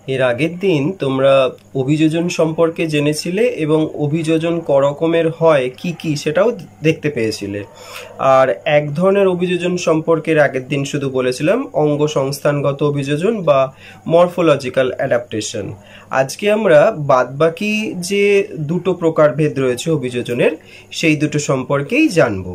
এর আগের দিন তোমরা অভিযোজন সম্পর্কে জেনেছিলে এবং অভিযোজন ক রকমের হয় কি কি সেটাও দেখতে পেয়েছিলে। আর এক ধরনের অভিযোজন সম্পর্কে আগের দিন শুধু বলেছিলাম, অঙ্গ সংস্থানগত অভিযোজন বা মরফোলজিক্যাল অ্যাডাপ্টেশন। আজকে আমরা বাদবাকি যে দুটো প্রকারভেদ রয়েছে অভিযোজনের, সেই দুটো সম্পর্কেই জানবো।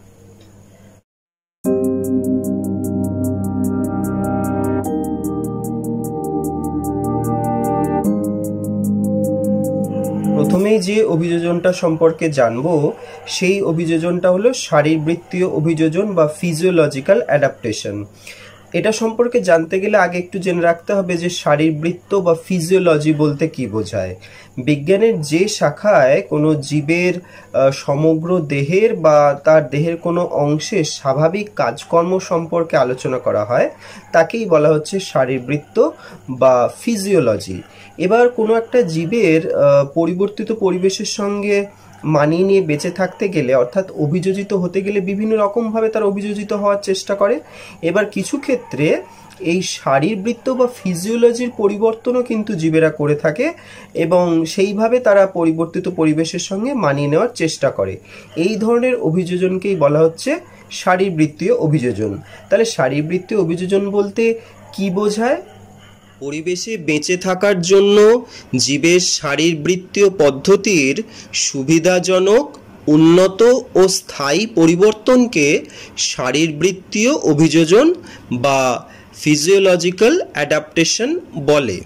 প্রথমেই যে অভিযোজনটা সম্পর্কে জানবো সেই অভিযোজনটা হলো শারীরবৃত্তীয় অভিযোজন বা ফিজিওলজিক্যাল অ্যাডাপ্টেশন। এটা সম্পর্কে জানতে গেলে আগে একটু জেনে রাখতে হবে যে শারীরবৃত্ত বা ফিজিওলজি বলতে কি বোঝায়। বিজ্ঞানের যে শাখায় কোনো জীবের সমগ্র দেহের বা তার দেহের কোনো অংশের স্বাভাবিক কাজকর্ম সম্পর্কে আলোচনা করা হয় তাকেই বলা হচ্ছে শারীরবৃত্ত বা ফিজিওলজি। এবার কোনো একটা জীবের পরিবর্তিত পরিবেশের সঙ্গে মানিয়ে নিয়ে বেঁচে থাকতে গেলে, অর্থাৎ অভিযোজিত হতে গেলে বিভিন্ন রকমভাবে তার অভিযোজিত হওয়ার চেষ্টা করে। এবার কিছু ক্ষেত্রে এই শারীরবৃত্ত বা ফিজিওলজির পরিবর্তনও কিন্তু জীবেরা করে থাকে এবং সেইভাবে তারা পরিবর্তিত পরিবেশের সঙ্গে মানিয়ে নেওয়ার চেষ্টা করে। এই ধরনের অভিযোজনকেই বলা হচ্ছে শারীরবৃত্তীয় অভিযোজন। তাহলে শারীরবৃত্তীয় অভিযোজন বলতে কি বোঝায়? পরিবেশে বেঁচে থাকার জন্য জীবের শারীরবৃত্তীয় পদ্ধতির সুবিধাজনক, উন্নত ও স্থায়ী পরিবর্তনকে শারীরবৃত্তীয় অভিযোজন বা ফিজিওলজিক্যাল অ্যাডাপ্টেশন বলে।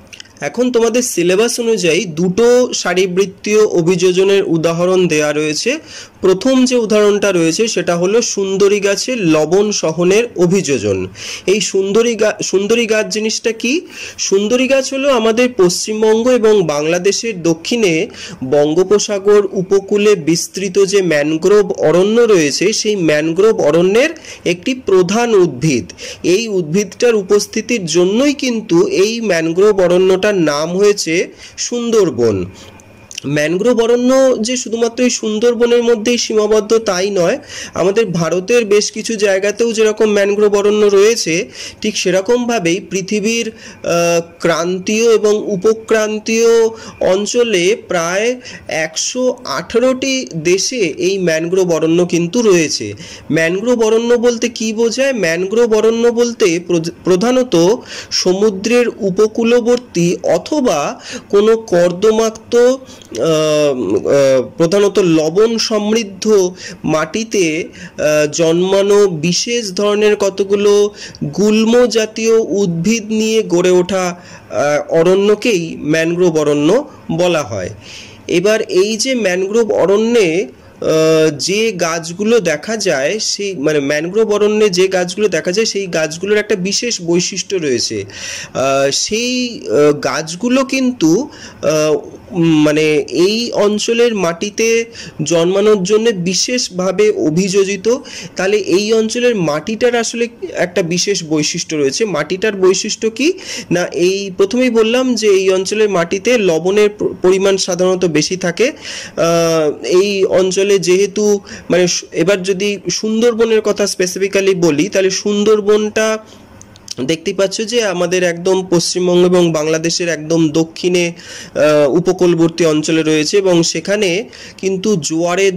এখন তোমাদের সিলেবাস অনুযায়ী দুটো শারীরবৃত্তীয় অভিযোজনের উদাহরণ দেয়া রয়েছে। প্রথম যে উদাহরণটা রয়েছে সেটা হলো সুন্দরী গাছের লবণ সহনের অভিযোজন। এই সুন্দরী গাছ জিনিসটা কি? সুন্দরী গাছ হলো আমাদের পশ্চিমবঙ্গ এবং বাংলাদেশের দক্ষিণে বঙ্গোপসাগর উপকূলে বিস্তৃত যে ম্যানগ্রোভ অরণ্য রয়েছে সেই ম্যানগ্রোভ অরণ্যের একটি প্রধান উদ্ভিদ। এই উদ্ভিদটার উপস্থিতির জন্যই কিন্তু এই ম্যানগ্রোভ অরণ্যটার নাম হয়েছে সুন্দরবন। ম্যানগ্রোভ অরণ্য যে শুধুমাত্র এই সুন্দরবনের মধ্যেই সীমাবদ্ধ তাই নয়, আমাদের ভারতের বেশ কিছু জায়গাতেও যেরকম ম্যানগ্রোভ অরণ্য রয়েছে ঠিক সেরকমভাবেই পৃথিবীর ক্রান্তীয় এবং উপক্রান্তীয় অঞ্চলে প্রায় 118টি দেশে এই ম্যানগ্রোভ অরণ্য কিন্তু রয়েছে। ম্যানগ্রোভ অরণ্য বলতে কি বোঝায়? ম্যানগ্রোভ অরণ্য বলতে প্রধানত সমুদ্রের উপকূলবর্তী অথবা কোনো কর্দমাক্ত প্রধানত লবণ সমৃদ্ধ মাটিতে জন্মানো বিশেষ ধরনের কতগুলো গুল্ম জাতীয় উদ্ভিদ নিয়ে গড়ে ওঠা অরণ্যকেই ম্যানগ্রোভ অরণ্য বলা হয়। এবার এই যে ম্যানগ্রোভ অরণ্যে যে গাছগুলো দেখা যায় সেই ম্যানগ্রোভ অরণ্যে যে গাছগুলো দেখা যায় সেই গাছগুলোর একটা বিশেষ বৈশিষ্ট্য রয়েছে। সেই গাছগুলো কিন্তু এই অঞ্চলের মাটিতে জন্মানোর জন্য বিশেষভাবে অভিযোজিত। তাহলে এই অঞ্চলের মাটিটার আসলে একটা বিশেষ বৈশিষ্ট্য রয়েছে। মাটিটার বৈশিষ্ট্য কি না, এই প্রথমেই বললাম যে এই অঞ্চলের মাটিতে লবণের পরিমাণ সাধারণত বেশি থাকে। এই অঞ্চলে যেহেতু এবার যদি সুন্দরবনের কথা স্পেসিফিক্যালি বলি তাহলে সুন্দরবনটা দেখতেই পাচ্ছ যে আমাদের একদম পশ্চিমবঙ্গ এবং বাংলাদেশের একদম দক্ষিণে উপকূলবর্তী অঞ্চলে রয়েছে এবং সেখানে কিন্তু জোয়ারের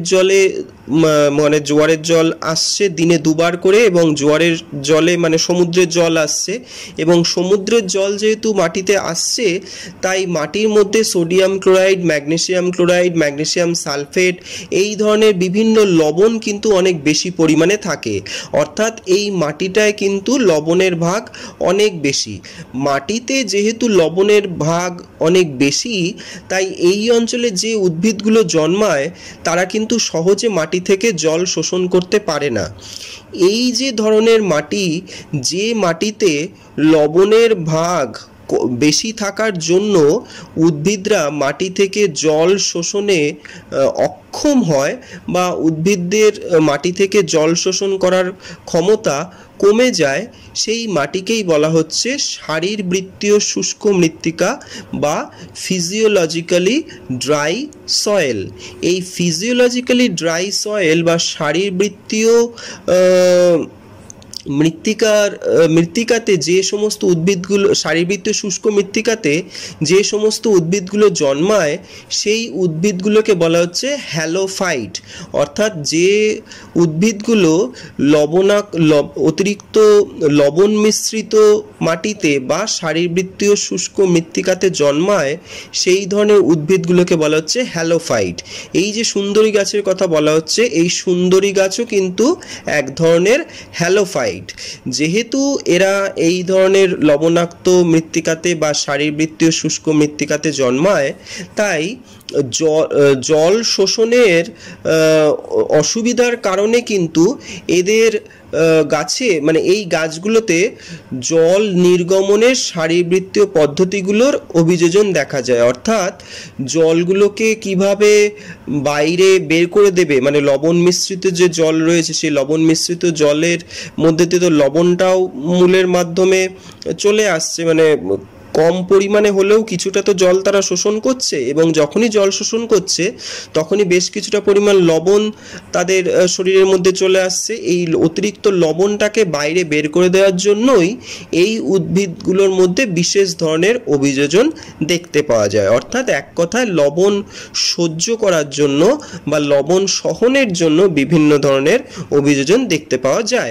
জল আসছে দিনে দুবার করে এবং জোয়ারের জলে সমুদ্রের জল আসছে এবং সমুদ্রের জল যেহেতু মাটিতে আসছে তাই মাটির মধ্যে সোডিয়াম ক্লোরাইড, ম্যাগনেসিয়াম সালফেট এই ধরনের বিভিন্ন লবণ কিন্তু অনেক বেশি পরিমাণে থাকে। অর্থাৎ এই মাটিটায় কিন্তু লবণের ভাগ অনেক বেশি। মাটিতে যেহেতু লবণের ভাগ অনেক বেশি তাই এই অঞ্চলে যে উদ্ভিদগুলো জন্মায় তারা কিন্তু সহজে মাটি থেকে জল শোষণ করতে পারে না। এই যে ধরনের মাটি, যে মাটিতে লবণের ভাগ বেশি থাকার জন্য উদ্ভিদরা মাটি থেকে জল শোষণে অক্ষম হয় বা উদ্ভিদদের মাটি থেকে জল শোষণ করার ক্ষমতা কমে যায়, সেই মাটিকেই বলা হচ্ছে শারীরবৃত্তীয় শুষ্ক মৃত্তিকা বা ফিজিওলজিক্যালি ড্রাই সয়েল। এই ফিজিওলজিক্যালি ড্রাই সয়েল বা শারীরবৃত্তীয় মৃত্তিকাতে যে সমস্ত উদ্ভিদগুলো, শারীরবৃত্তীয় শুষ্ক মৃত্তিকাতে যে সমস্ত উদ্ভিদগুলো জন্মায় সেই উদ্ভিদগুলোকে বলা হচ্ছে হ্যালোফাইট। অর্থাৎ যে উদ্ভিদগুলো অতিরিক্ত লবণ মিশ্রিত মাটিতে বা শারীরবৃত্তীয় শুষ্ক মৃত্তিকাতে জন্মায় সেই ধরনের উদ্ভিদগুলোকে বলা হচ্ছে হ্যালোফাইট। এই যে সুন্দরী গাছের কথা বলা হচ্ছে, এই সুন্দরী গাছও কিন্তু এক ধরনের হ্যালোফাইট। যেহেতু এরা এই ধরনের লবণাক্ত মৃত্তিকাতে বা শারীরবৃত্তীয় শুষ্ক মৃত্তিকাতে জন্মায়, তাই জল শোষণের অসুবিধার কারণে কিন্তু এদের গাছে, মানে এই গাছগুলোতে জল নির্গমনের শারীরবৃত্তীয় পদ্ধতিগুলোর অভিযোজন দেখা যায়। অর্থাৎ জলগুলোকে কিভাবে বাইরে বের করে দেবে, মানে লবণ মিশ্রিত যে জল রয়েছে সেই লবণ মিশ্রিত জলের মধ্যে দিয়ে তো লবণটাও মূলের মাধ্যমে চলে আসছে, মানে কম পরিমাণে হলেও কিছুটা তো জল তারা শোষণ করছে, এবং যখনই জল শোষণ করছে তখনই বেশ কিছুটা পরিমাণ লবণ তাদের শরীরের মধ্যে চলে আসছে। এই অতিরিক্ত লবণটাকে বাইরে বের করে দেওয়ার জন্যই এই উদ্ভিদগুলোর মধ্যে বিশেষ ধরনের অভিযোজন দেখতে পাওয়া যায়। অর্থাৎ এক কথায় লবণ সহ্য করার জন্য বা লবণ সহনের জন্য বিভিন্ন ধরনের অভিযোজন দেখতে পাওয়া যায়।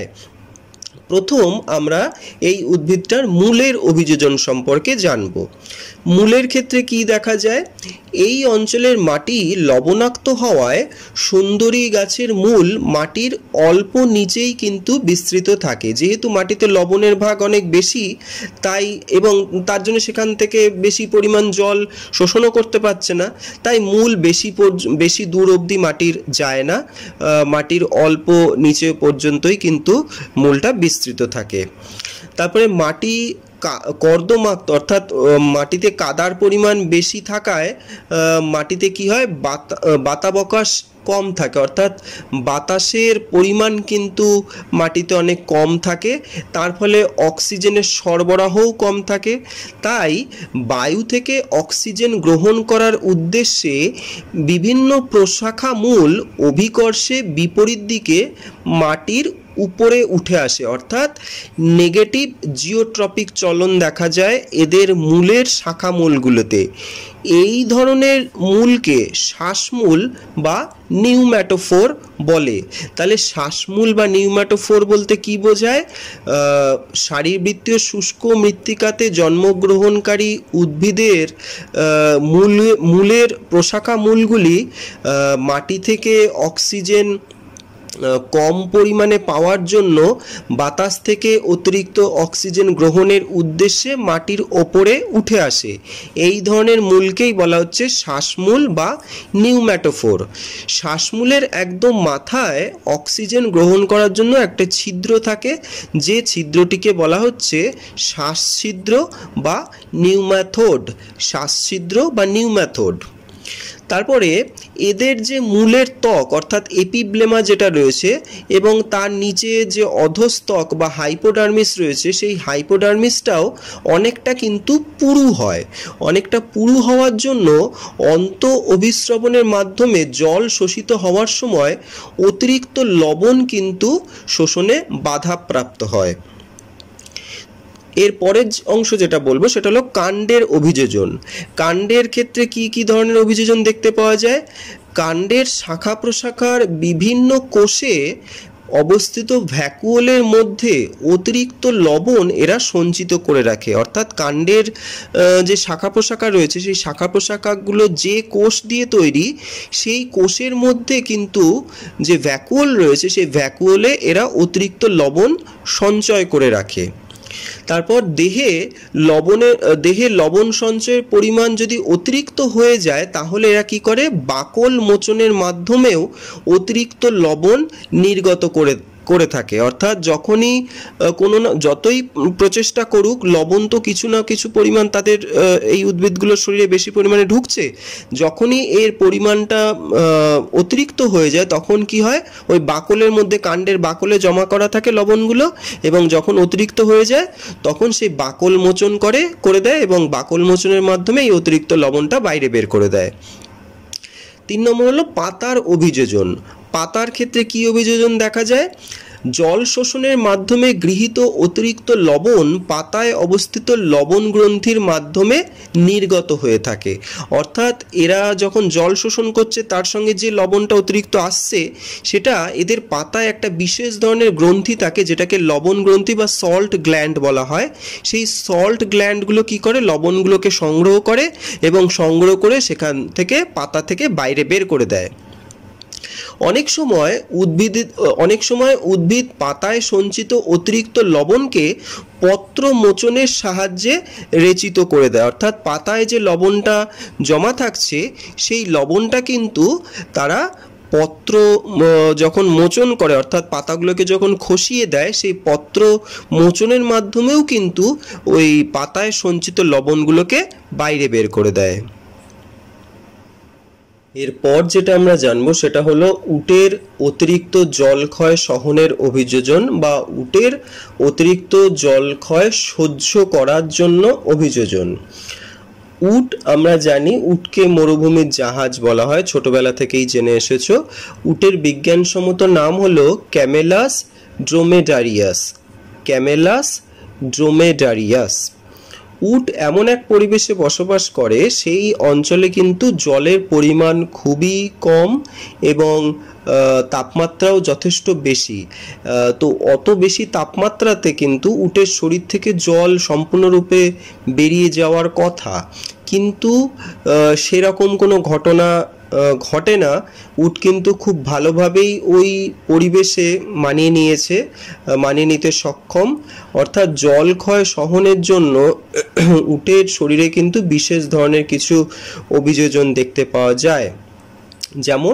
প্রথম আমরা এই উদ্ভিদটার মূলের অভিযোজন সম্পর্কে জানব। মূলের ক্ষেত্রে কি দেখা যায়, এই অঞ্চলের মাটি লবণাক্ত হওয়ায় সুন্দরী গাছের মূল মাটির অল্প নিচেই কিন্তু বিস্তৃত থাকে। যেহেতু মাটিতে লবণের ভাগ অনেক বেশি, তাই এবং তার জন্য সেখান থেকে বেশি পরিমাণ জল শোষণও করতে পারছে না, তাই মূল বেশি দূর অবধি মাটির যায় না, মাটির অল্প নিচে পর্যন্তই কিন্তু মূলটা বিস্তৃত থাকে। তারপরে মাটি কর্দমাক্ত, অর্থাৎ মাটিতে কাদার পরিমাণ বেশি থাকায় মাটিতে কি হয়, বাতাবকাশ কম থাকে, অর্থাৎ বাতাসের পরিমাণ কিন্তু মাটিতে অনেক কম থাকে, তার ফলে অক্সিজেনের সরবরাহও কম থাকে। তাই বায়ু থেকে অক্সিজেন গ্রহণ করার উদ্দেশ্যে বিভিন্ন প্রশাখা মূল অভিকর্ষে বিপরীত দিকে মাটির উপরে উঠে আসে, অর্থাৎ নেগেটিভ জিওট্রপিক চলন দেখা যায় এদের মূলের শাখা মূলগুলোতে। এই ধরনের মূলকে শ্বাসমূল বা নিউম্যাটোফোর বলে। তাহলে শ্বাসমূল বা নিউম্যাটোফোর বলতে কি বোঝায়, শারীরবৃত্তীয় শুষ্ক মৃত্তিকাতে জন্মগ্রহণকারী উদ্ভিদের মূলের প্রশাখা মূলগুলি মাটি থেকে অক্সিজেন কম পরিমাণে পাওয়ার জন্য বাতাস থেকে অতিরিক্ত অক্সিজেন গ্রহণের উদ্দেশ্যে মাটির ওপরে উঠে আসে। এই ধরনের মূলকেই বলা হচ্ছে শ্বাসমূল বা নিউম্যাটোফোর। শ্বাসমূলের একদম মাথায় অক্সিজেন গ্রহণ করার জন্য একটা ছিদ্র থাকে, যে ছিদ্রটিকে বলা হচ্ছে শ্বাসছিদ্র বা নিউম্যাথোড। শ্বাসছিদ্র বা নিউম্যাথোড। তারপরে এদের যে মূলের ত্বক অর্থাৎ এপিব্লেমা যেটা রয়েছে এবং তার নিচে যে অধস্তক বা হাইপোডার্মিস রয়েছে, সেই হাইপোডার্মিসটাও অনেকটা কিন্তু পুরু হয়। অনেকটা পুরু হওয়ার জন্য অন্ত অভিস্রবণের মাধ্যমে জল শোষিত হওয়ার সময় অতিরিক্ত লবণ কিন্তু শোষণে বাধাপ্রাপ্ত হয়। এর পরের অংশ যেটা বলবো সেটা হলো কাণ্ডের অভিযোজন। কাণ্ডের ক্ষেত্রে কি কি ধরনের অভিযোজন দেখতে পাওয়া যায়, কাণ্ডের শাখা প্রশাখার বিভিন্ন কোষে অবস্থিত ভ্যাকুওলের মধ্যে অতিরিক্ত লবণ এরা সঞ্চিত করে রাখে। অর্থাৎ কাণ্ডের যে শাখা প্রশাখা রয়েছে সেই শাখা প্রশাখাগুলো যে কোষ দিয়ে তৈরি, সেই কোষের মধ্যে কিন্তু যে ভ্যাকুওল রয়েছে সেই ভ্যাকুওলে এরা অতিরিক্ত লবণ সঞ্চয় করে রাখে। তারপর দেহে লবণ সঞ্চয়ের পরিমাণ যদি অতিরিক্ত হয়ে যায় তাহলে এরা কি করে, বাকল মোচনের মাধ্যমেও অতিরিক্ত লবণ নির্গত করে থাকে। অর্থাৎ যখনই যতই প্রচেষ্টা করুক, লবণ তো কিছু না কিছু পরিমাণ তাদের এই উদ্ভিদগুলোর শরীরে বেশি পরিমাণে ঢুকছে। যখনই এর পরিমাণটা অতিরিক্ত হয়ে যায় তখন কি হয়, ওই বাকলের মধ্যে, কাণ্ডের বাকলে জমা করা থাকে লবণগুলো, এবং যখন অতিরিক্ত হয়ে যায় তখন সেই বাকল মোচন করে দেয় এবং বাকল মোচনের মাধ্যমে এই অতিরিক্ত লবণটা বাইরে বের করে দেয়। 3 নম্বর হলো পাতার অভিযোজন। পাতার ক্ষেত্রে কি অভিযোজন দেখা যায়, জল শোষণের মাধ্যমে গৃহীত অতিরিক্ত লবণ পাতায় অবস্থিত লবণ গ্রন্থির মাধ্যমে নির্গত হয়ে থাকে। অর্থাৎ এরা যখন জল শোষণ করছে তার সঙ্গে যে লবণটা অতিরিক্ত আসছে সেটা এদের পাতায় একটা বিশেষ ধরনের গ্রন্থি থাকে যেটাকে লবণ গ্রন্থি বা সল্ট গ্ল্যান্ড বলা হয়। সেই সল্ট গ্ল্যান্ডগুলো কি করে, লবণগুলোকে সংগ্রহ করে এবং সংগ্রহ করে সেখান থেকে পাতা থেকে বাইরে বের করে দেয়। অনেক সময় উদ্ভিদ পাতায় সঞ্চিত অতিরিক্ত লবণকে পত্র মোচনের সাহায্যে রেচিত করে দেয়। অর্থাৎ পাতায় যে লবণটা জমা থাকছে সেই লবণটা কিন্তু তারা পত্র যখন মোচন করে, অর্থাৎ পাতাগুলোকে যখন খসিয়ে দেয়, সেই পত্র মোচনের মাধ্যমেও কিন্তু ওই পাতায় সঞ্চিত লবণগুলোকে বাইরে বের করে দেয়। এরপর যেটা আমরা জানবো সেটা হলো উটের অতিরিক্ত জলক্ষয় সহনের অভিযোজন বা উটের অতিরিক্ত জলক্ষয় সহ্য করার জন্য অভিযোজন। উট, আমরা জানি উটকে মরুভূমির জাহাজ বলা হয়, ছোটবেলা থেকেই জেনে এসেছো। উটের বিজ্ঞানসম্মত নাম হলো ক্যামেলাস ড্রোমেডারিয়াস। ক্যামেলাস ড্রোমেডারিয়াস। উট এমন এক পরিবেশে বসবাস করে সেই অঞ্চলে কিন্তু জলের পরিমাণ খুবই কম এবং তাপমাত্রাও যথেষ্ট বেশি। তো অত বেশি তাপমাত্রাতে কিন্তু উটের শরীর থেকে জল সম্পূর্ণরূপে বেরিয়ে যাওয়ার কথা, কিন্তু সেরকম কোনো ঘটনা ঘটে না। উট কিন্তু খুব ভালোভাবেই ওই পরিবেশে মানিয়ে নিতে সক্ষম। অর্থাৎ জল ক্ষয় সহনের জন্য উটের শরীরে কিন্তু বিশেষ ধরনের কিছু অভিযোজন দেখতে পাওয়া যায়। যেমন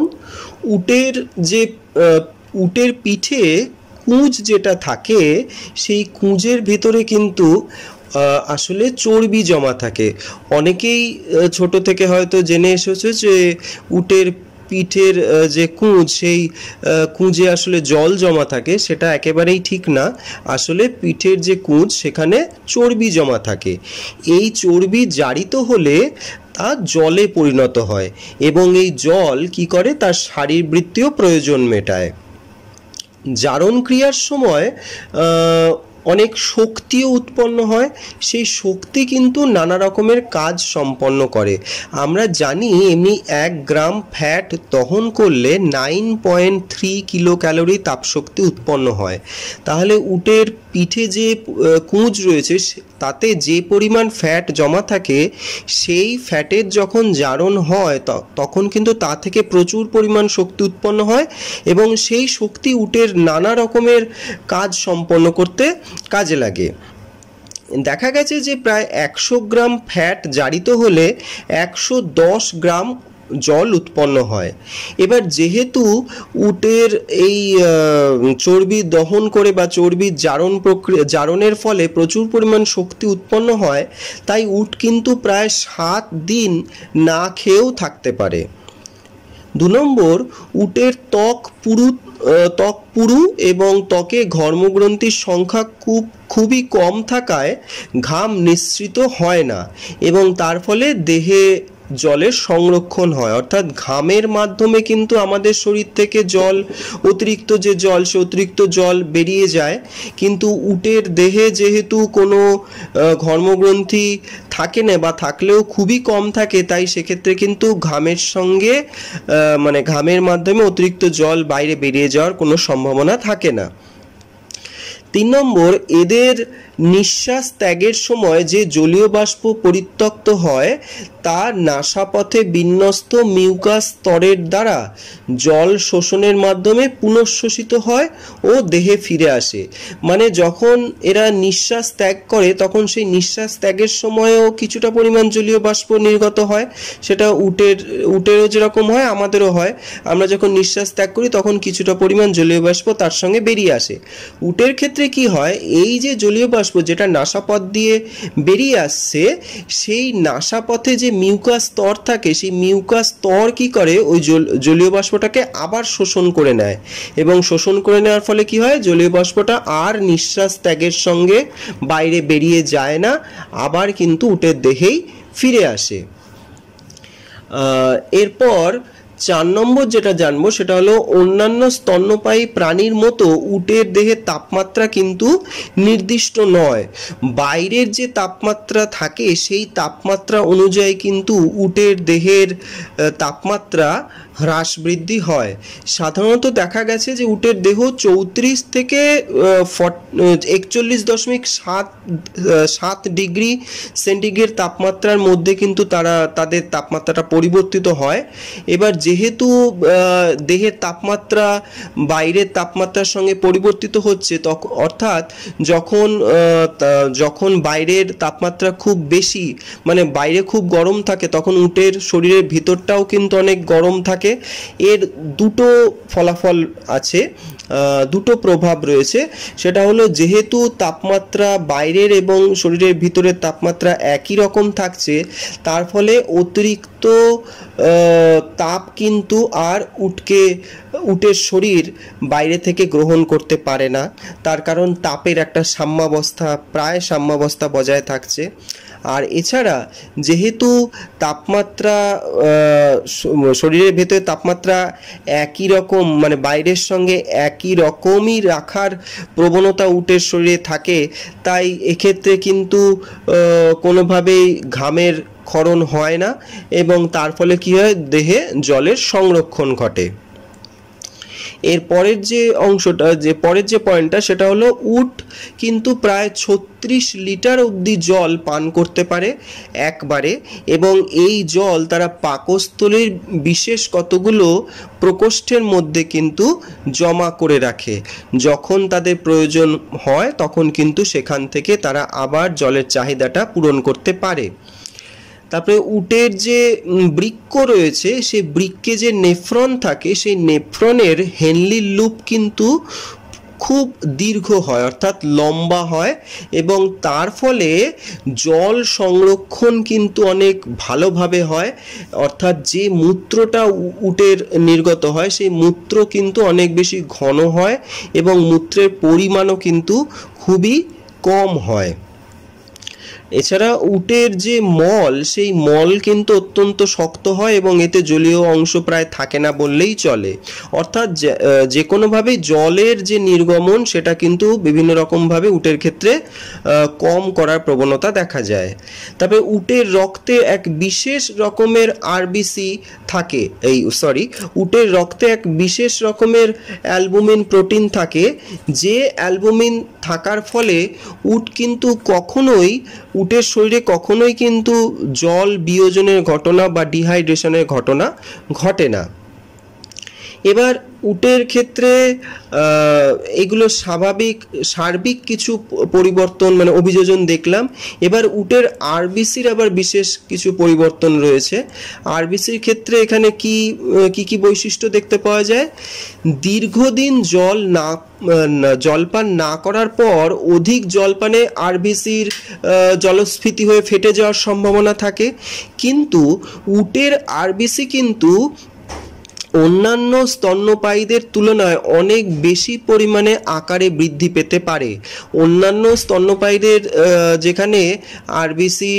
উটের পিঠে কুঁজ যেটা থাকে সেই কুঁজের ভিতরে কিন্তু আসলে চর্বি জমা থাকে। অনেকেই ছোট থেকে হয়তো জেনে এসেছে যে উটের পিঠের যে কুঁজ, সেই কুঁজে আসলে জল জমা থাকে। সেটা একেবারেই ঠিক না। আসলে পিঠের যে কুঁজ সেখানে চর্বি জমা থাকে। এই চর্বি জারিত হলে তা জলে পরিণত হয় এবং এই জল কি করে, তার শারীরবৃত্তীয় প্রয়োজন মেটায়। জারণ ক্রিয়ার সময় অনেক শক্তিও উৎপন্ন হয়। সেই শক্তি কিন্তু নানা রকমের কাজ সম্পন্ন করে। আমরা জানি এমনি 1 গ্রাম ফ্যাট দহন করলে 9.3 কিলো ক্যালোরি তাপশক্তি উৎপন্ন হয়। তাহলে উটের পিঠে যে কুঁজ রয়েছে তাতে যে পরিমাণ ফ্যাট জমা থাকে সেই ফ্যাটের যখন জারণ হয় তখন কিন্তু তা থেকে প্রচুর পরিমাণ শক্তি উৎপন্ন হয় এবং সেই শক্তি উটের নানা রকমের কাজ সম্পন্ন করতে কাজে লাগে। দেখা গেছে যে প্রায় 100 গ্রাম ফ্যাট জারিত হলে 110 গ্রাম জল উৎপন্ন হয়। এবার যেহেতু উটের এই চর্বি দহন করে বা চর্বি জারণের ফলে প্রচুর পরিমাণ শক্তি উৎপন্ন হয়, তাই উট কিন্তু প্রায় 7 দিন না খেয়েও থাকতে পারে। 2 নম্বর, উটের ত্বক পুরু এবং ত্বকে ঘর্মগ্রন্থির সংখ্যা খুবই কম থাকায় ঘাম নিঃসৃত হয় না এবং তার ফলে দেহে জলের সংরক্ষণ হয়। অর্থাৎ ঘামের মাধ্যমে কিন্তু আমাদের শরীর থেকে অতিরিক্ত জল বেরিয়ে যায়, কিন্তু উটের দেহে যেহেতু কোনো ঘর্মগ্রন্থি থাকে না বা থাকলেও খুবই কম থাকে, তাই সেক্ষেত্রে কিন্তু ঘামের মাধ্যমে অতিরিক্ত জল বাইরে বেরিয়ে যাওয়ার কোনো সম্ভাবনা থাকে না। 3 নম্বর, এদের নিঃশ্বাস ত্যাগের সময় যে জলীয় বাষ্প পরিত্যক্ত হয় তা নাসাপথে বিন্যস্ত মিউকাস স্তরের দ্বারা জল শোষণের মাধ্যমে পুনঃশোষিত হয় ও দেহে ফিরে আসে। মানে যখন এরা নিঃশ্বাস ত্যাগ করে তখন সেই নিঃশ্বাস ত্যাগের সময়ও কিছুটা পরিমাণ জলীয় বাষ্প নির্গত হয়। সেটা উটেরও যেরকম হয় আমাদেরও হয়। আমরা যখন নিঃশ্বাস ত্যাগ করি তখন কিছুটা পরিমাণ জলীয় বাষ্প তার সঙ্গে বেরিয়ে আসে। উটের ক্ষেত্রে কি হয়, এই যে জলীয় বাষ্প যেটা নাসাপথ দিয়ে বেরিয়ে আসছে, সেই নাসাপথে যে মিউকাস স্তর থাকে সেই মিউকাস স্তর কি করে, ওই জলীয় বাষ্পটাকে আবার শোষণ করে নেয় এবং শোষণ করে নেওয়ার ফলে কি হয়, জলীয় বাষ্পটা আর নিঃশ্বাস ত্যাগের সঙ্গে বাইরে বেরিয়ে যায় না, আবার কিন্তু উটের দেহেই ফিরে আসে। এরপর 4 নম্বর যেটা জানবো সেটা হলো অন্যান্য স্তন্যপায়ী প্রাণীর মতো উটের দেহের তাপমাত্রা কিন্তু নির্দিষ্ট নয়। বাইরের যে তাপমাত্রা থাকে সেই তাপমাত্রা অনুযায়ী কিন্তু উটের দেহের তাপমাত্রা হ্রাস বৃদ্ধি হয়। সাধারণত দেখা গেছে যে উটের দেহ 34 থেকে 41.7 ডিগ্রি সেন্টিগ্রেড তাপমাত্রার মধ্যে কিন্তু তাদের তাপমাত্রাটা পরিবর্তিত হয়। এবার যেহেতু দেহের তাপমাত্রা বাইরের তাপমাত্রার সঙ্গে পরিবর্তিত হচ্ছে, অর্থাৎ যখন বাইরের তাপমাত্রা খুব বেশি, মানে বাইরে খুব গরম থাকে, তখন উটের শরীরের ভিতরটাও কিন্তু অনেক গরম থাকে। এর দুটো ফলাফল আছে, দুটো প্রভাব রয়েছে। সেটা হলো যেহেতু তাপমাত্রা বাইরের এবং শরীরের ভিতরের তাপমাত্রা একই রকম থাকছে, তার ফলে অতিরিক্ত তাপ কিন্তু আর উটের শরীর বাইরে থেকে গ্রহণ করতে পারে না। তার কারণ তাপের একটা সাম্যাবস্থা বজায় থাকছে। আর এছাড়া যেহেতু তাপমাত্রা শরীরের ভেতরে তাপমাত্রা একই রকম, মানে বাইরের সঙ্গে একই রকমই রাখার প্রবণতা উটের শরীরে থাকে, তাই এক্ষেত্রে কিন্তু কোনোভাবেই ঘামের ক্ষরণ হয় না এবং তার ফলে কি হয়, দেহে জলের সংরক্ষণ ঘটে। এর পরের যে পয়েন্টটা সেটা হলো উট কিন্তু প্রায় 36 লিটার অবধি জল পান করতে পারে একবারে, এবং এই জল তারা পাকস্থলীর বিশেষ কতগুলো প্রকোষ্ঠের মধ্যে কিন্তু জমা করে রাখে। যখন তাদের প্রয়োজন হয় তখন কিন্তু সেখান থেকে তারা আবার জলের চাহিদাটা পূরণ করতে পারে। তারপরে উটের যে বৃক্ক রয়েছে, সেই বৃক্কে যে নেফ্রন থাকে, সেই নেফ্রনের হেনলির লুপ কিন্তু খুব দীর্ঘ হয়, অর্থাৎ লম্বা হয়, এবং তার ফলে জল সংরক্ষণ কিন্তু অনেক ভালোভাবে হয়। অর্থাৎ যে মূত্রটা উটের নির্গত হয় সেই মূত্র কিন্তু অনেক বেশি ঘন হয় এবং মূত্রের পরিমাণও কিন্তু খুবই কম হয়। এছাড়া উটের যে মল, সেই মল কিন্তু অত্যন্ত শক্ত হয় এবং এতে জলীয় অংশ প্রায় থাকে না বললেই চলে। অর্থাৎ যে কোনোভাবেই জলের যে নির্গমন সেটা কিন্তু বিভিন্ন রকমভাবে উটের ক্ষেত্রে কম করার প্রবণতা দেখা যায়। তবে উটের রক্তে এক বিশেষ রকমের আরবিসি থাকে, উটের রক্তে এক বিশেষ রকমের অ্যালবুমিন প্রোটিন থাকে, যে অ্যালবুমিন থাকার ফলে উটের শরীরে কখনোই কিন্তু জল বিয়োজনের ঘটনা বা ডিহাইড্রেশনের ঘটনা ঘটে না। এবার উটের ক্ষেত্রে এগুলো সার্বিক কিছু পরিবর্তন, মানে অভিযোজন দেখলাম। এবার উটের আরবিসির আবার বিশেষ কিছু পরিবর্তন রয়েছে। আরবিসির ক্ষেত্রে এখানে কি বৈশিষ্ট্য দেখতে পাওয়া যায়? দীর্ঘদিন জলপান না করার পর অধিক জলপানে আরবিসির জলস্ফীতি হয়ে ফেটে যাওয়ার সম্ভাবনা থাকে, কিন্তু উটের আরবিসি কিন্তু অন্যান্য স্তন্যপায়ীদের তুলনায় অনেক বেশি পরিমাণে আকারে বৃদ্ধি পেতে পারে। অন্যান্য স্তন্যপায়ীদের যেখানে আরবিসি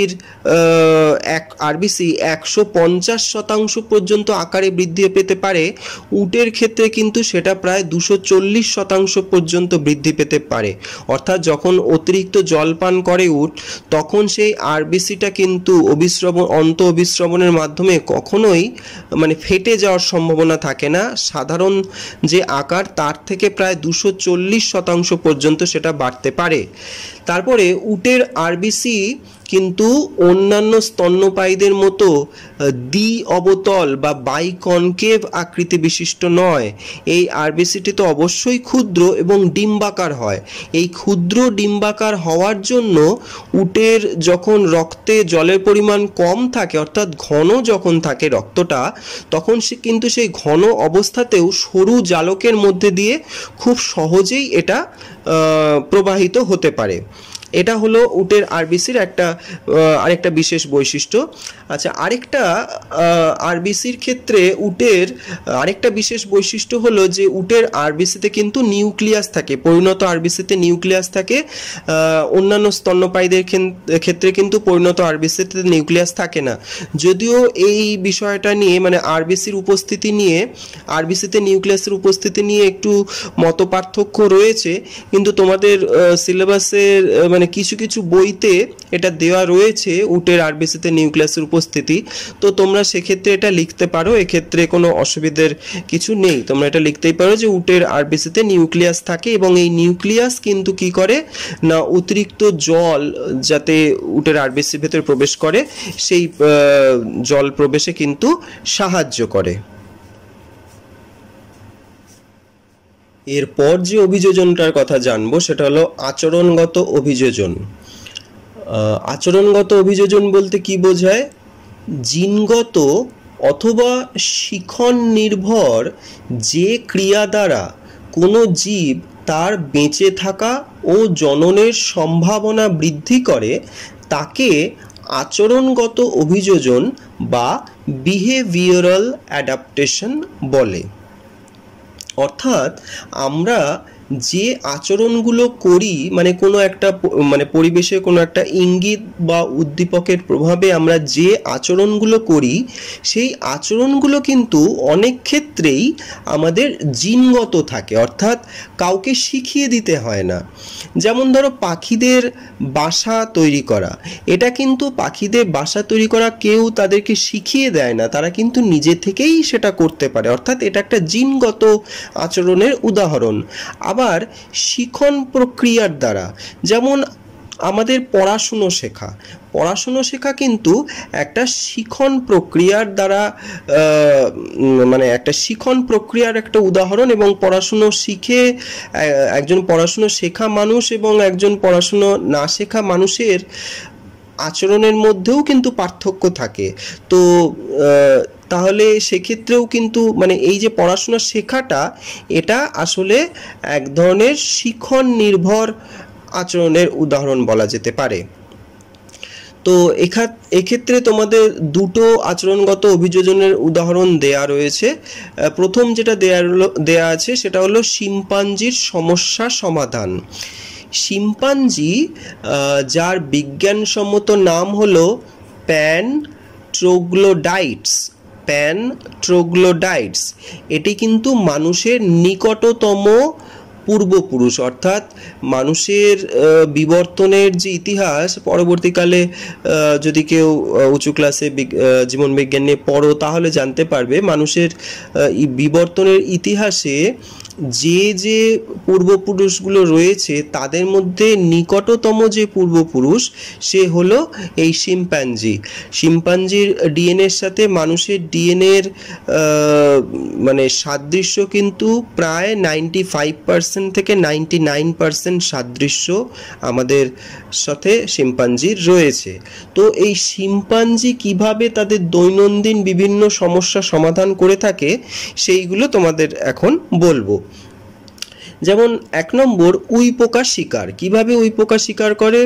150% পর্যন্ত আকারে বৃদ্ধি পেতে পারে, উটের ক্ষেত্রে কিন্তু সেটা প্রায় 240% পর্যন্ত বৃদ্ধি পেতে পারে। অর্থাৎ যখন অতিরিক্ত জল পান করে উট, তখন সেই আরবিসিটা কিন্তু অন্ত অভিস্রবণের মাধ্যমে কখনোই মানে ফেটে যাওয়ার সম্ভাবনা থাকে না। সাধারণ যে আকার তার থেকে প্রায় 240% পর্যন্ত সেটা বাড়তে পারে। তারপরে উটের আরবিসি কিন্তু অন্যান্য স্তন্যপায়ীদের মতো দ্বি অবতল বা বাইকনকেভ আকৃতি বিশিষ্ট নয়। এই আরবিসিটি তো অবশ্যই ক্ষুদ্র এবং ডিম্বাকার হয়। এই ক্ষুদ্র ডিম্বাকার হওয়ার জন্য উটের যখন রক্তে জলের পরিমাণ কম থাকে, অর্থাৎ ঘন যখন থাকে রক্তটা, তখন কিন্তু সেই ঘন অবস্থাতেও সরু জালকের মধ্যে দিয়ে খুব সহজেই এটা প্রবাহিত হতে পারে। এটা হলো উটের আরবিসির আরেকটা বিশেষ বৈশিষ্ট্য। আচ্ছা, আরেকটা আরবিসির ক্ষেত্রে উটের আরেকটা বিশেষ বৈশিষ্ট্য হলো যে উটের আরবিসিতে কিন্তু নিউক্লিয়াস থাকে, পরিণত আরবিসিতে নিউক্লিয়াস থাকে। অন্যান্য স্তন্যপায়ীদের ক্ষেত্রে কিন্তু পরিণত আরবিসিতে নিউক্লিয়াস থাকে না। যদিও এই বিষয়টা নিয়ে মানে আরবিসিতে নিউক্লিয়াসের উপস্থিতি নিয়ে একটু মতপার্থক্য রয়েছে, কিন্তু তোমাদের সিলেবাসের মানে কিছু কিছু বইতে এটা দেওয়া রয়েছে উটের আরবিসিতে নিউক্লিয়াসের উপস্থিতি। তো তোমরা সেক্ষেত্রে এটা লিখতে পারো, এক্ষেত্রে কোনো অসুবিধার কিছু নেই, তোমরা এটা লিখতেই পারো যে উটের আরবিসিতে নিউক্লিয়াস থাকে এবং এই নিউক্লিয়াস কিন্তু কি করে না অতিরিক্ত জল যাতে উটের আরবিসির ভেতরে প্রবেশ করে সেই জল প্রবেশে কিন্তু সাহায্য করে। এরপর যে অভিযোজনটার কথা জানবো সেটা হলো আচরণগত অভিযোজন। আচরণগত অভিযোজন বলতে কি বোঝায়? জিনগত অথবা শিখন নির্ভর যে ক্রিয়া দ্বারা কোনো জীব তার বেঁচে থাকা ও জননের সম্ভাবনা বৃদ্ধি করে তাকে আচরণগত অভিযোজন বা বিহেভিয়ারাল অ্যাডাপ্টেশন বলে। অর্থাৎ আমরা যে আচরণগুলো করি মানে কোনো একটা মানে পরিবেশে কোনো একটা ইঙ্গিত বা উদ্দীপকের প্রভাবে আমরা যে আচরণগুলো করি সেই আচরণগুলো কিন্তু অনেক ক্ষেত্রেই আমাদের জিনগত থাকে, অর্থাৎ কাউকে শিখিয়ে দিতে হয় না। যেমন ধরো পাখিদের বাসা তৈরি করা, এটা কিন্তু পাখিদের বাসা তৈরি করা কেউ তাদেরকে শিখিয়ে দেয় না, তারা কিন্তু নিজে থেকেই সেটা করতে পারে, অর্থাৎ এটা একটা জিনগত আচরণের উদাহরণ। আবার শিখন প্রক্রিয়ার দ্বারা, যেমন আমাদের পড়াশুনো শেখা কিন্তু একটা শিখন প্রক্রিয়ার দ্বারা মানে একটা শিখন প্রক্রিয়ার একটা উদাহরণ। এবং পড়াশুনো শিখে একজন পড়াশুনো শেখা মানুষ এবং একজন পড়াশুনো না শেখা মানুষের আচরণের মধ্যেও কিন্তু পার্থক্য থাকে। তো তাহলে সেক্ষেত্রেও কিন্তু মানে এই যে পড়াশোনা শেখাটা এটা আসলে এক ধরনের শিখন নির্ভর আচরণের উদাহরণ বলা যেতে পারে। তো এক্ষেত্রে তোমাদের দুটো আচরণগত অভিযোজনের উদাহরণ দেয়া রয়েছে। প্রথম যেটা দেয়া আছে সেটা হলো শিম্পাঞ্জির সমস্যা সমাধান। শিম্পাঞ্জি যার বিজ্ঞানসম্মত নাম হলো ট্রোগ্লোডাইটস, এটি কিন্তু মানুষের নিকটতম পূর্বপুরুষ, অর্থাৎ মানুষের বিবর্তনের যে ইতিহাস পরবর্তীকালে যদি কেউ উঁচু ক্লাসে জীবনবিজ্ঞান নিয়ে পড়ো তাহলে জানতে পারবে মানুষের বিবর্তনের ইতিহাসে যে পূর্বপুরুষগুলো রয়েছে তাদের মধ্যে নিকটতম যে পূর্বপুরুষ সে হলো এই শিম্পাঞ্জির ডিএনএর সাথে মানুষের ডিএনএর মানে সাদৃশ্য কিন্তু প্রায় 95% থেকে 99% সাদৃশ্য আমাদের সাথে শিম্পাঞ্জির রয়েছে। তো এই শিম্পাঞ্জি কিভাবে তাদের দৈনন্দিন বিভিন্ন সমস্যা সমাধান করে থাকে সেইগুলো তোমাদের এখন বলবো। যেমন 1 নম্বর, উইপোকা শিকার। কিভাবে উইপোকা শিকার করে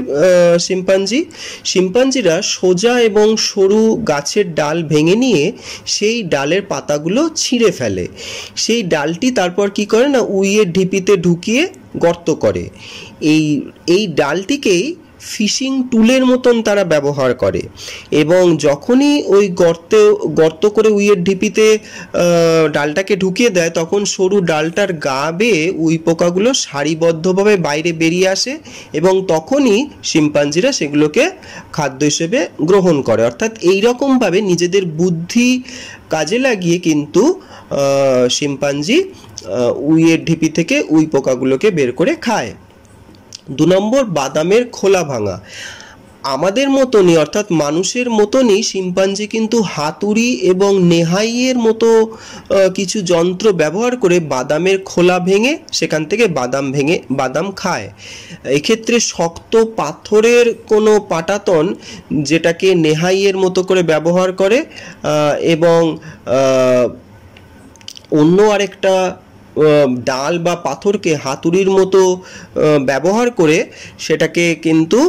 শিম্পাঞ্জিরা সোজা এবং সরু গাছের ডাল ভেঙে নিয়ে সেই ডালের পাতাগুলো ছিঁড়ে ফেলে। সেই ডালটি তারপর কি করে না উইয়ের ঢিপিতে ঢুকিয়ে গর্ত করে। এই ডালটিকেই ফিশিং টুলের মতন তারা ব্যবহার করে এবং যখনই ওই গর্ত করে উইয়ের ঢিপিতে ডালটাকে ঢুকিয়ে দেয় তখন সরু ডালটার গা বেয়ে উই পোকাগুলো সারিবদ্ধভাবে বাইরে বেরিয়ে আসে এবং তখনই শিম্পাঞ্জিরা সেগুলোকে খাদ্য হিসেবে গ্রহণ করে। অর্থাৎ এইরকমভাবে নিজেদের বুদ্ধি কাজে লাগিয়ে কিন্তু শিম্পাঞ্জি উইয়ের ঢিপি থেকে উই পোকাগুলোকে বের করে খায়। 2 নম্বর, বাদামের খোলা ভাঙা। আমাদের মতনই অর্থাৎ মানুষের মতনই শিম্পাঞ্জি কিন্তু হাতুড়ি এবং নেহাইয়ের মতো কিছু যন্ত্র ব্যবহার করে বাদামের খোলা ভেঙে সেখান থেকে বাদাম খায়। এক্ষেত্রে শক্ত পাথরের কোনো পাটাতন যেটাকে নেহাইয়ের মতো করে ব্যবহার করে এবং অন্য আরেকটা ডাল বা পাথরকে হাতুড়ির মতো ব্যবহার করে সেটাকে কিন্তু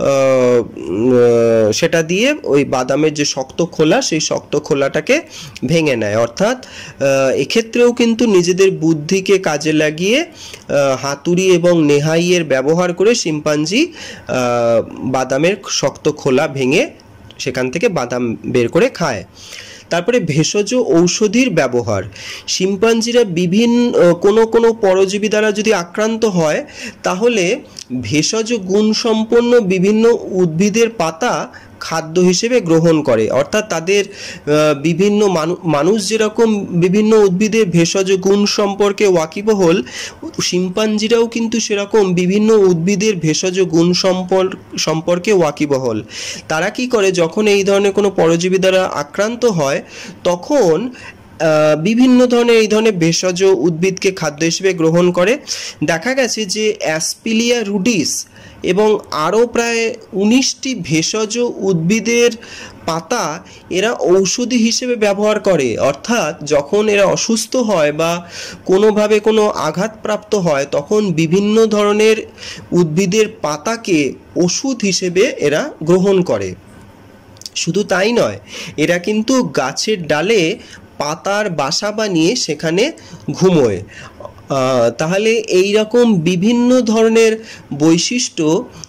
সেটা দিয়ে ওই বাদামের যে শক্ত খোলা সেই শক্ত খোলাটাকে ভেঙে নেয়। অর্থাৎ এক্ষেত্রেও কিন্তু নিজেদের বুদ্ধিকে কাজে লাগিয়ে হাতুড়ি এবং নেহাইয়ের ব্যবহার করে শিম্পাঞ্জি বাদামের শক্ত খোলা ভেঙে সেখান থেকে বাদাম বের করে খায়। তারপরে ভেষজ ঔষধির ব্যবহার। শিম্পাঞ্জিরা কোনো পরজীবী দ্বারা যদি আক্রান্ত হয় তাহলে ভেষজ গুণসম্পন্ন বিভিন্ন উদ্ভিদের পাতা খাদ্য হিসেবে গ্রহণ করে। অর্থাৎ তাদের বিভিন্ন মানুষ যেরকম বিভিন্ন উদ্ভিদের ভেষজ গুণ সম্পর্কে ওয়াকিবহল, শিম্পাঞ্জিরাও কিন্তু সেরকম বিভিন্ন উদ্ভিদের ভেষজ গুণ সম্পর্কে ওয়াকিবহল। তারা কি করে, যখন এই ধরনের কোনো পরজীবী দ্বারা আক্রান্ত হয় তখন বিভিন্ন ধরনের এই ধরনের ভেষজ উদ্ভিদকে খাদ্য হিসেবে গ্রহণ করে। দেখা গেছে যে অ্যাসপিলিয়া রুডিস এবং আরও প্রায় 19টি ভেষজ উদ্ভিদের পাতা এরা ঔষধি হিসেবে ব্যবহার করে। অর্থাৎ যখন এরা অসুস্থ হয় বা কোনোভাবে কোনো আঘাতপ্রাপ্ত হয় তখন বিভিন্ন ধরনের উদ্ভিদের পাতাকে ওষুধ হিসেবে এরা গ্রহণ করে। শুধু তাই নয়, এরা কিন্তু গাছের ডালে পাতার বাসা বানিয়ে সেখানে ঘুমোয়। তাহলে এই রকম বিভিন্ন ধরনের বৈশিষ্ট্য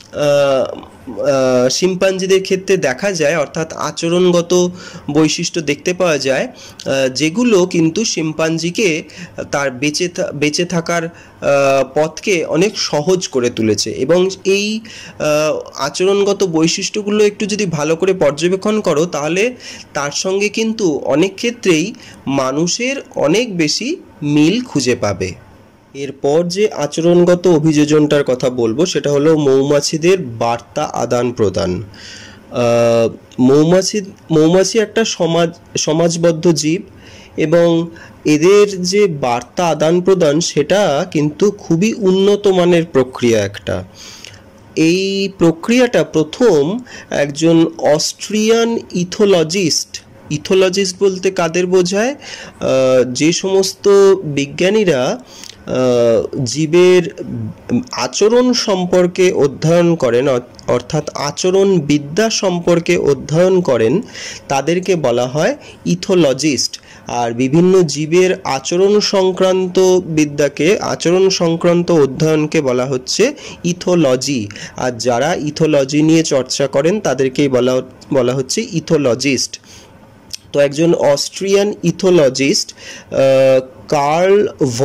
শিম্পাঞ্জিদের ক্ষেত্রে দেখা যায়, অর্থাৎ আচরণগত বৈশিষ্ট্য দেখতে পাওয়া যায় যেগুলো কিন্তু শিম্পাঞ্জিকে তার বেঁচে থাকার পথকে অনেক সহজ করে তুলেছে। এবং এই আচরণগত বৈশিষ্ট্যগুলো একটু যদি ভালো করে পর্যবেক্ষণ করো তাহলে তার সঙ্গে কিন্তু অনেক ক্ষেত্রেই মানুষের অনেক বেশি মিল খুঁজে পাবে। এরপর যে আচরণগত অভিযোজনটার কথা বলবো সেটা হলো মৌমাছিদের বার্তা আদান প্রদান। মৌমাছি একটা সমাজবদ্ধ জীব এবং এদের যে বার্তা আদান প্রদান সেটা কিন্তু খুবই উন্নত মানের প্রক্রিয়া একটা। এই প্রক্রিয়াটা প্রথম একজন অস্ট্রিয়ান ইথোলজিস্ট বলতে কাদের বোঝায়, যে সমস্ত বিজ্ঞানীরা জীবের আচরণ সম্পর্কে অধ্যয়ন করেন, অর্থাৎ আচরণ বিদ্যা সম্পর্কে অধ্যয়ন করেন, তাদেরকে বলা হয় ইথোলজিস্ট। আর বিভিন্ন জীবের আচরণ সংক্রান্ত অধ্যয়নকে বলা হচ্ছে ইথোলজি। আর যারা ইথোলজি নিয়ে চর্চা করেন তাদেরকেই বলা হচ্ছে ইথোলজিস্ট। তো একজন Austrian ethologist Karl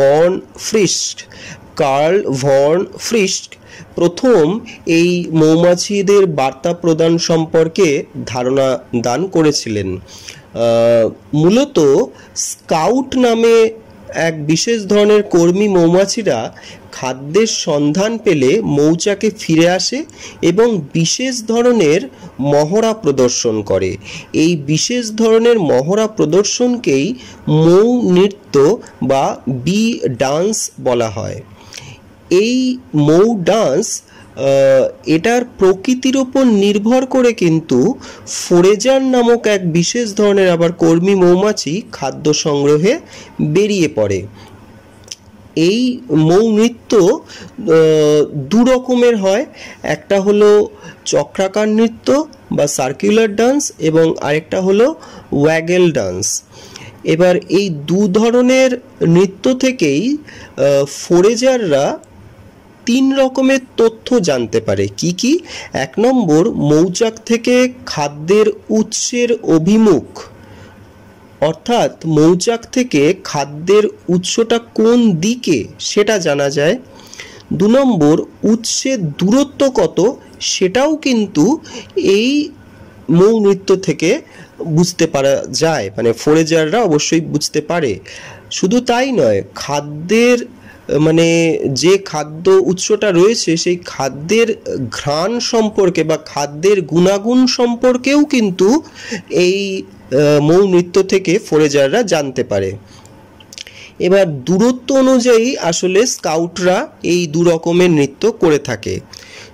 von Frisch প্রথম এই মৌমাছিদের বার্তা প্রদান সম্পর্কে ধারণা দান করেছিলেন। মূলত স্কাউট নামে এক বিশেষ ধরনের কর্মী মৌমাছিরা খাদ্যের সন্ধান পেলে মৌচাকে ফিরে আসে এবং বিশেষ ধরনের মহড়া প্রদর্শন করে। এই বিশেষ ধরনের মহড়া প্রদর্শনকেই মৌ নৃত্য বা বি ডান্স বলা হয়। এই মৌ ডান্স এটার প্রকৃতির ওপর নির্ভর করে কিন্তু ফোরেজার নামক এক বিশেষ ধরনের আবার কর্মী মৌমাছি খাদ্য সংগ্রহে বেরিয়ে পড়ে। এই মৌ নৃত্য দু রকমের হয়, একটা হলো চক্রাকার নৃত্য বা সার্কুলার ডান্স এবং আরেকটা হলো ওয়াগেল ডান্স। এবার এই দু ধরনের নৃত্য থেকেই ফোরেজাররা 3 রকমের তথ্য জানতে পারে। কি? 1 নম্বর, মৌচাক থেকে খাদ্যের উৎসের অভিমুখ, অর্থাৎ মৌচাক থেকে খাদ্যের উৎসটা কোন দিকে সেটা জানা যায়। 2 নম্বর, উৎসের দূরত্ব কত সেটাও কিন্তু এই মৌ নৃত্য থেকে বুঝতে পারা যায়, মানে ফোরেজাররা অবশ্যই বুঝতে পারে। শুধু তাই নয়, খাদ্যের যে খাদ্য উৎসটা রয়েছে সেই খাদ্যের ঘ্রাণ সম্পর্কে বা খাদ্যের গুণাগুণ সম্পর্কেও কিন্তু এই মৌ নৃত্য থেকে ফোরেজাররা জানতে পারে। এবার দূরত্ব অনুযায়ী আসলে স্কাউটরা এই 2 রকমের নৃত্য করে থাকে।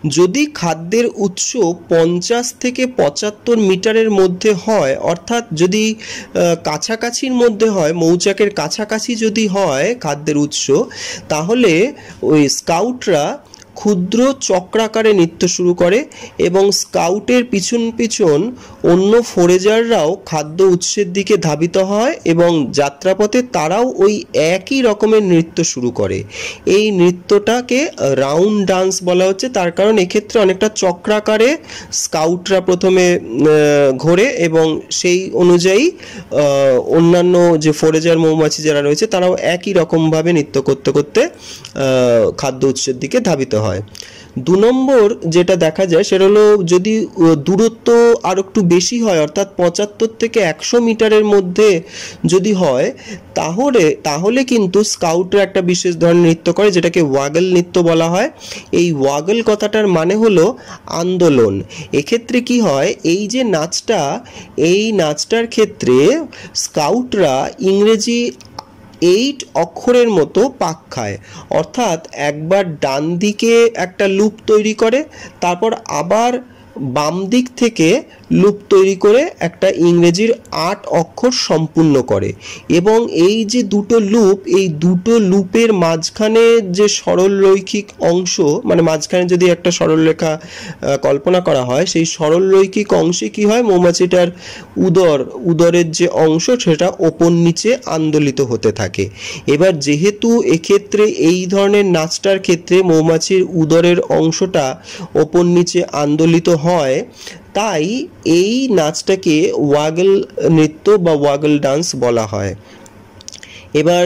যদি খাদ্যের উৎস 50 থেকে 75 মিটারের মধ্যে হয়, অর্থাৎ যদি কাছাকাছির মধ্যে হয়, মৌচাকের কাছাকাছি যদি হয় খাদ্যের উৎস, তাহলে ওই স্কাউটরা ক্ষুদ্র চক্রাকারে নৃত্য শুরু করে এবং স্কাউটের পিছন পিছন অন্য ফোরেজাররাও খাদ্য উৎসের দিকে ধাবিত হয় এবং যাত্রাপথে তারাও ওই একই রকমের নৃত্য শুরু করে। এই নৃত্যটাকে রাউন্ড ডান্স বলা হচ্ছে, তার কারণ এক্ষেত্রে অনেকটা চক্রাকারে স্কাউটরা প্রথমে ঘোরে এবং সেই অনুযায়ী অন্যান্য যে ফোরেজার মৌমাছি যারা রয়েছে তারাও একই রকমভাবে নৃত্য করতে করতে খাদ্য উৎসের দিকে ধাবিত হয়। 2 নম্বর যেটা দেখা যায় সেটা হলো যদি দূরত্ব আর একটু বেশি হয়, অর্থাৎ 75 থেকে 100 মিটারের মধ্যে যদি হয়, তাহলে কিন্তু স্কাউটরা একটা বিশেষ ধরনের নৃত্য করে যেটাকে ওয়াগল নৃত্য বলা হয়। এই ওয়াগল কথাটার মানে হলো আন্দোলন। এক্ষেত্রে কি হয়, এই যে নাচটা, এই নাচটার ক্ষেত্রে স্কাউটরা ইংরেজি 8 অক্ষরের মতো পাক খায়, অর্থাৎ একবার ডান দিকে একটা লুপ তৈরি করে, তারপর আবার বাম দিক থেকে লুপ তৈরি করে একটা ইংরেজির 8 অক্ষর সম্পূর্ণ করে। এবং এই যে দুটো লুপ, এই দুটো লুপের মাঝখানে যে সরলরৈখিক অংশ, মানে মাঝখানে যদি একটা সরলরেখা কল্পনা করা হয়, সেই সরলরৈখিক অংশে কি হয়, মৌমাছিটার উদরের যে অংশ সেটা ওপর নিচে আন্দোলিত হতে থাকে। এবার যেহেতু এক্ষেত্রে এই ধরনের নাচটার ক্ষেত্রে মৌমাছির উদরের অংশটা ওপর নিচে আন্দোলিত হয়, তাই এই নাচটাকে ওয়াগল নৃত্য বা ওয়াগল ডান্স বলা হয়। এবার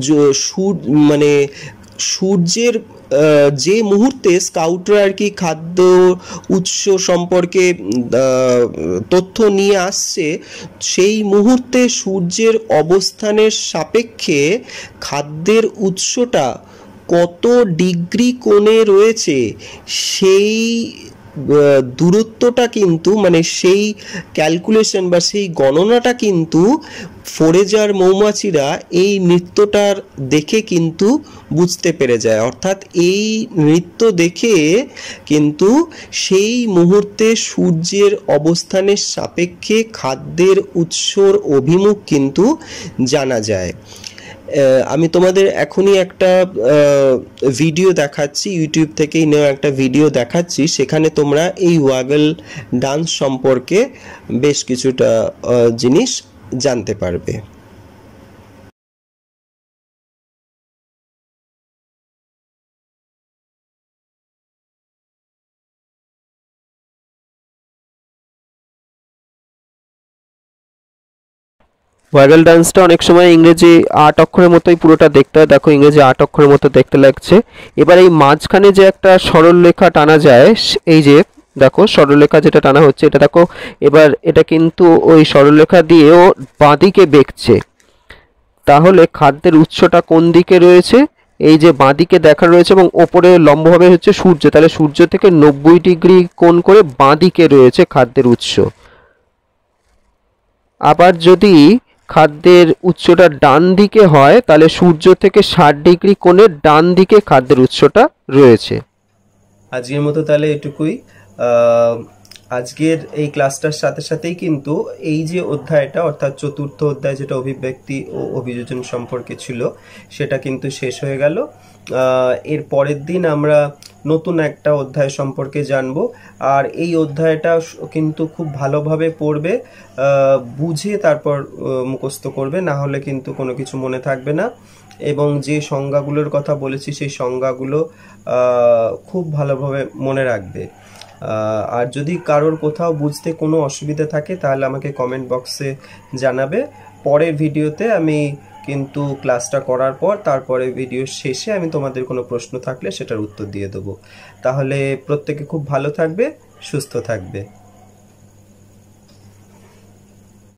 সূর্যের যে মুহূর্তে স্কাউটরা আর কি খাদ্য উৎস সম্পর্কে তথ্য নিয়ে আসছে, সেই মুহূর্তে সূর্যের অবস্থানের সাপেক্ষে খাদ্যের উৎসটা কত ডিগ্রি কোণে রয়েছে সেই দূরত্বটা কিন্তু, মানে সেই ক্যালকুলেশন বা সেই গণনাটা কিন্তু ফোরেজার মৌমাছিরা এই নৃত্যটার দেখে কিন্তু বুঝতে পেরে যায়। অর্থাৎ এই নৃত্য দেখে কিন্তু সেই মুহূর্তে সূর্যের অবস্থানের সাপেক্ষে খাদ্যের উৎসর অভিমুখ কিন্তু জানা যায়। আমি তোমাদের এখনই একটা ভিডিও দেখাচ্ছি, ইউটিউব থেকেই নেওয়া একটা ভিডিও দেখাচ্ছি, সেখানে তোমরা এই ওয়াগল ডান্স সম্পর্কে বেশ কিছুটা জিনিস জানতে পারবে। ওয়াগল ডান্সটা অনেক সময় ইংরেজি 8 অক্ষরের মতোই পুরোটা দেখতে হয়। দেখো ইংরেজি 8 অক্ষরের মতো দেখতে লাগছে। এবার এই মাঝখানে যে একটা সরল রেখা টানা যায়, এই যে দেখো সরলরেখা যেটা টানা হচ্ছে, এটা দেখো এবার এটা কিন্তু ওই সরলরেখা দিয়েও বাঁদিকে বেঁকছে। তাহলে খাদ্যের উৎসটা কোন দিকে রয়েছে, এই যে বাঁদিকে দেখা রয়েছে এবং ওপরে লম্বভাবে হচ্ছে সূর্য, তাহলে সূর্য থেকে 90 ডিগ্রি কোণ করে বাঁদিকে রয়েছে খাদ্যের উৎস। আবার যদি খাদ্যের উৎসটা ডান দিকে হয়, তাহলে সূর্য থেকে 60 ডিগ্রি কোণে ডান দিকে খাদ্যের উৎসটা রয়েছে। আজকের মতো তাহলে এটুকুই। আজকের এই ক্লাসটার সাথে সাথেই কিন্তু এই যে অধ্যায়টা, অর্থাৎ চতুর্থ অধ্যায় যেটা অভিব্যক্তি ও অভিযোজন সম্পর্কে ছিল, সেটা কিন্তু শেষ হয়ে গেল। এর পরের দিন আমরা নতুন একটা অধ্যায় সম্পর্কে জানবো। আর এই অধ্যায়টা কিন্তু খুব ভালোভাবে পড়বে, বুঝে তারপর মুখস্থ করবে, না হলে কিন্তু কোনো কিছু মনে থাকবে না। এবং যে সংজ্ঞাগুলোর কথা বলেছি সেই সংজ্ঞাগুলো খুব ভালোভাবে মনে রাখবে। আর যদি কারোর কোথাও বুঝতে কোনো অসুবিধা থাকে তাহলে আমাকে কমেন্ট বক্সে জানাবে। পরের ভিডিওতে আমি কিন্তু ক্লাসটা করার পর তারপরে ভিডিওর শেষে আমি তোমাদের কোনো প্রশ্ন থাকলে সেটার উত্তর দিয়ে দেবো। তাহলে প্রত্যেকে খুব ভালো থাকবে, সুস্থ থাকবে।